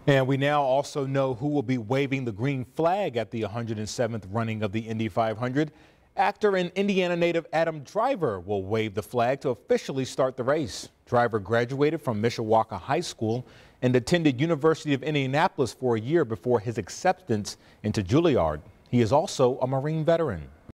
And we now also know who will be waving the green flag at the 107th running of the Indy 500. Actor and Indiana native Adam Driver will wave the flag to officially start the race. Driver graduated from Mishawaka High School and attended University of Indianapolis for a year before his acceptance into Juilliard. He is also a Marine veteran.